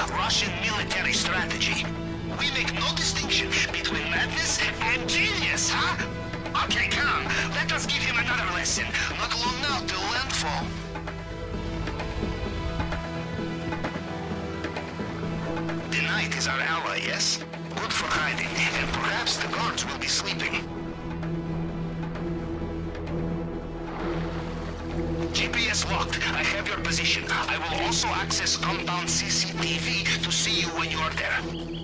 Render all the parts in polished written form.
Russian military strategy. We make no distinction between madness and genius, huh? Okay, come. Let us give him another lesson. Not long now till landfall. The night is our ally, yes? Good for hiding, and perhaps the guards will be sleeping. GPS locked. I have your position. I will also access compound CCTV to see you when you are there.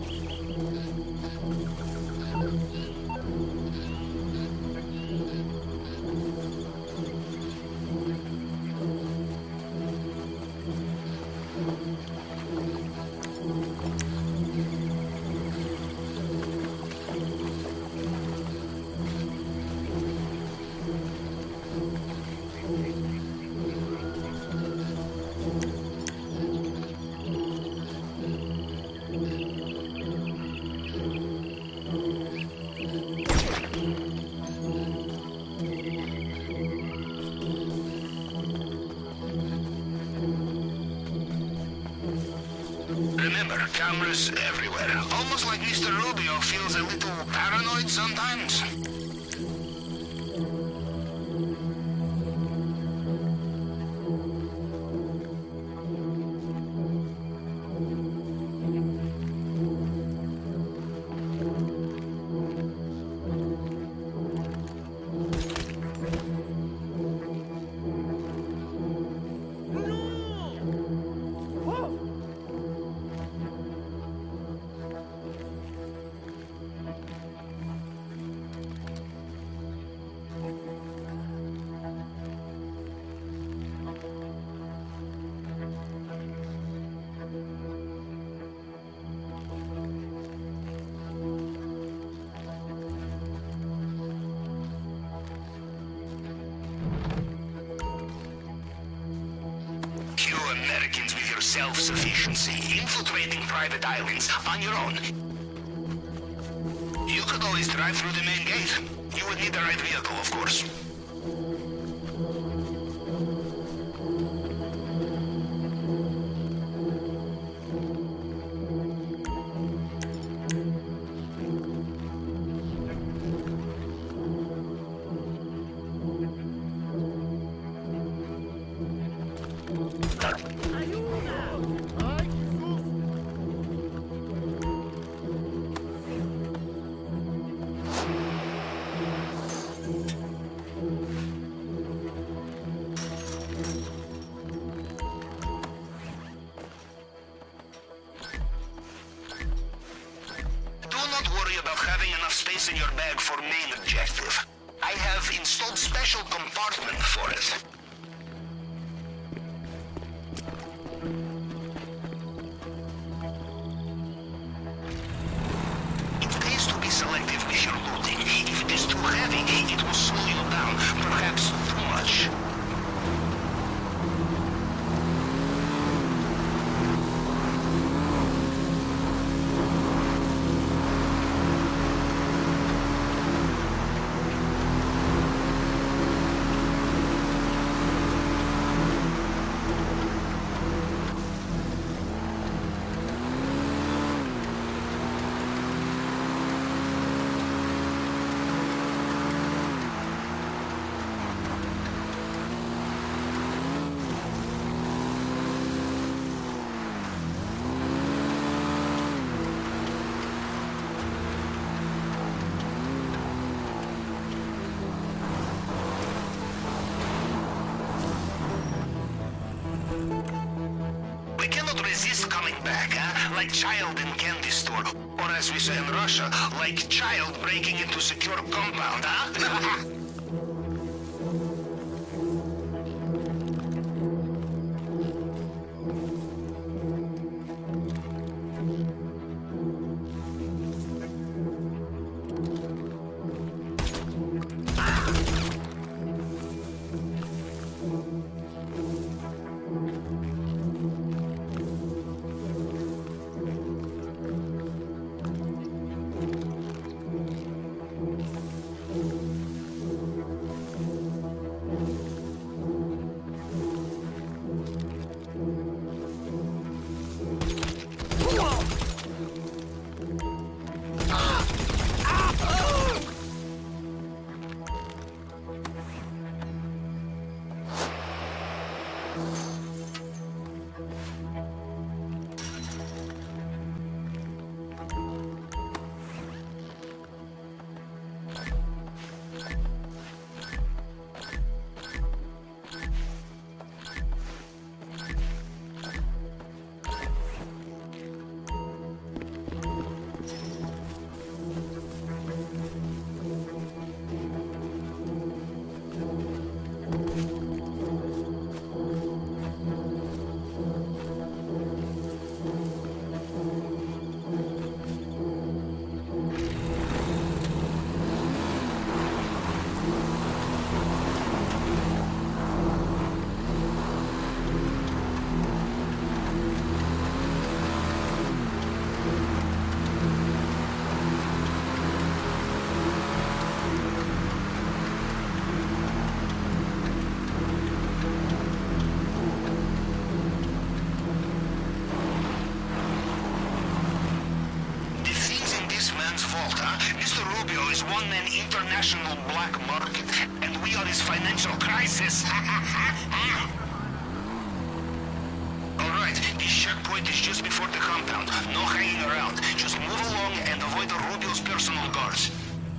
Remember, cameras everywhere. Almost like Mr. Rubio feels a little paranoid sometimes. Americans with your self-sufficiency, infiltrating private islands on your own. You could always drive through the main gate. You would need the right vehicle, of course. Space in your bag for main objective. I have installed special compartment for it. It pays to be selective with your looting. If it is too heavy, it will slow you down, perhaps too much. Like child in candy store, or as we say in Russia, like child breaking into secure compound, huh? fault, huh? Mr. Rubio is one-man international black market, and we are his financial crisis. Alright, this checkpoint is just before the compound. No hanging around. Just move along and avoid the Rubio's personal guards.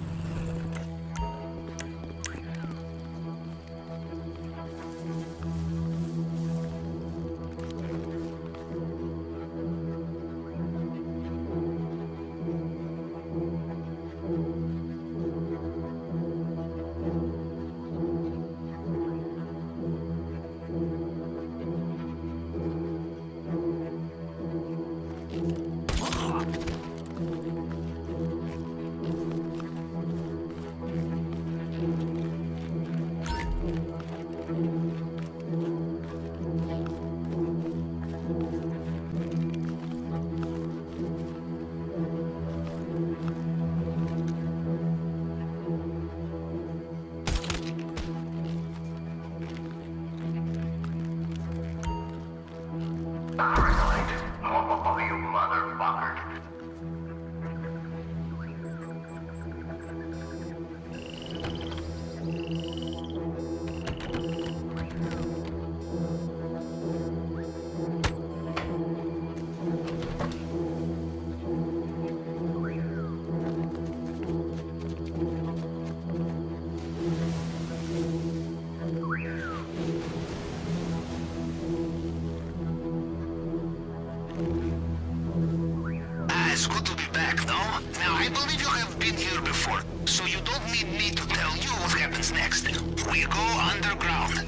Oh, you motherfucker. It's good to be back, no? Now, I believe you have been here before, so you don't need me to tell you what happens next. We go underground.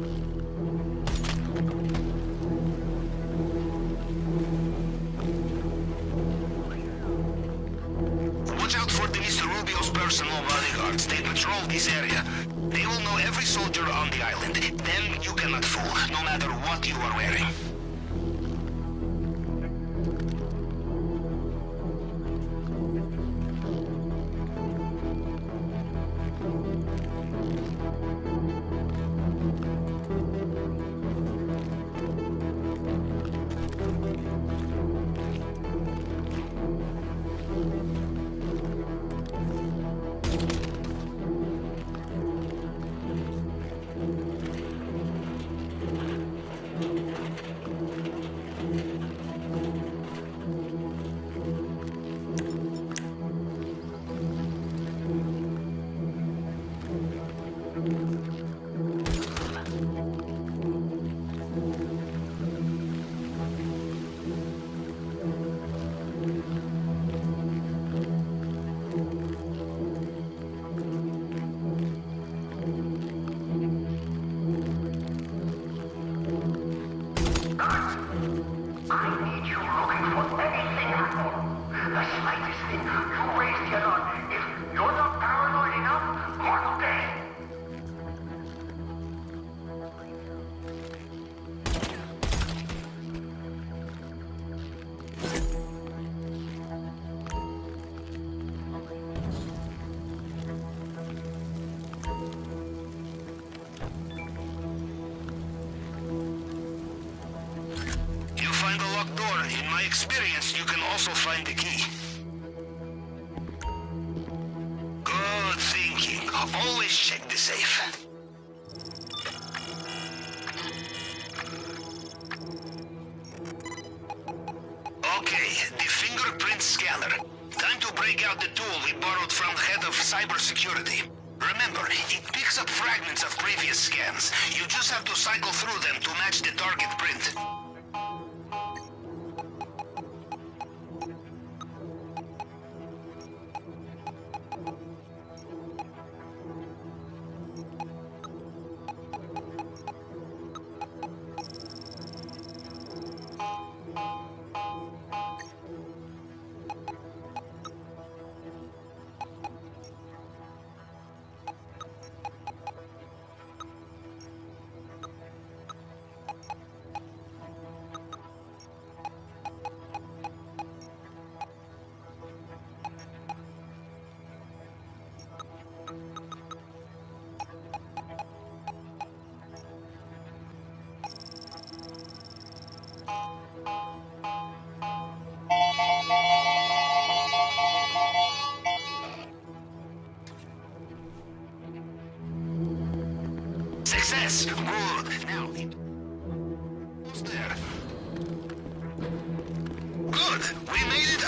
Watch out for the Mr. Rubio's personal bodyguards. They patrol this area. They will know every soldier on the island. Them you cannot fool, no matter what you are wearing. In my experience, you can also find the key. Good thinking. Always check the safe. Okay, the fingerprint scanner. Time to break out the tool we borrowed from head of cybersecurity. Remember, it picks up fragments of previous scans. You just have to cycle through them to match the target print.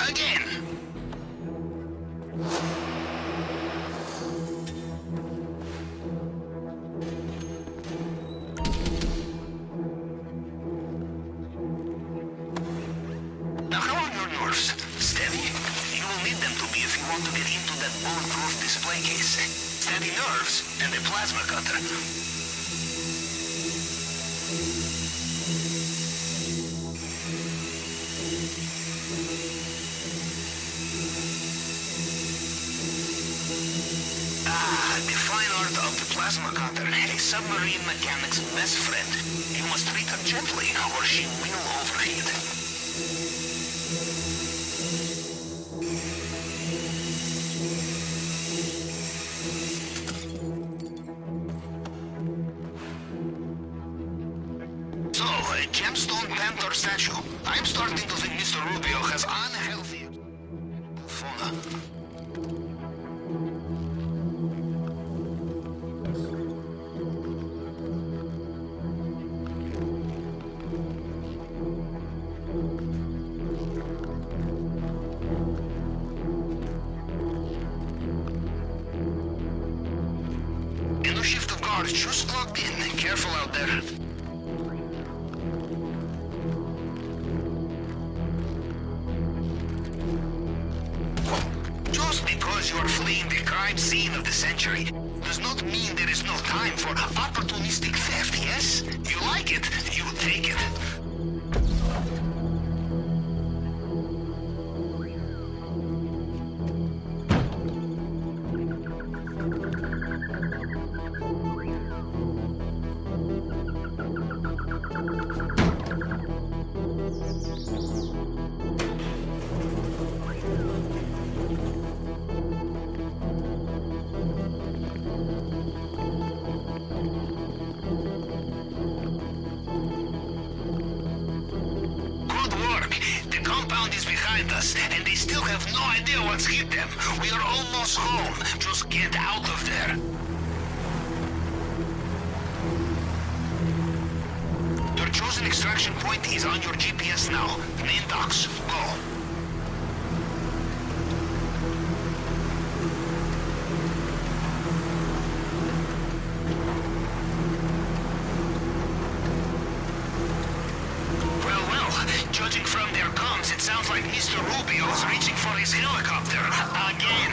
Again! Now, how are your nerves? Steady? You will need them to be if you want to get into that bulletproof display case. Steady nerves and a plasma cutter. The fine art of the plasma cutter, a submarine mechanic's best friend. You must treat her gently, or she will overheat. So, a gemstone panther statue. I'm starting to think Mr. Rubio has unhealthy fauna. Shift of guard just logged in. Careful out there. Just because you are fleeing the crime scene of the century does not mean there is no time for opportunistic theft, yes? You like it, you take it. Is behind us, and they still have no idea what's hit them. We are almost home. Just get out of there. Your chosen extraction point is on your GPS now. Main docks. Go. Judging from their comms, it sounds like Mr. Rubio's reaching for his helicopter again.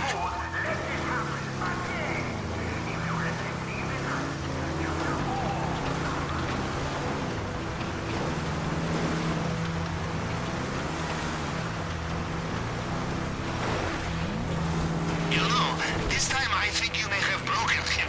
You know, this time I think you may have broken him.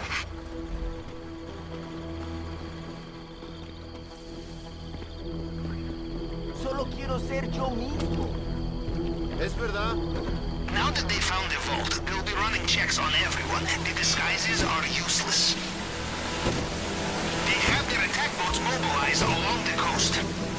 Solo quiero ser yo mismo. Es verdad. Now that they found the vault, they'll be running checks on everyone. The disguises are useless. They have their attack boats mobilized along the coast.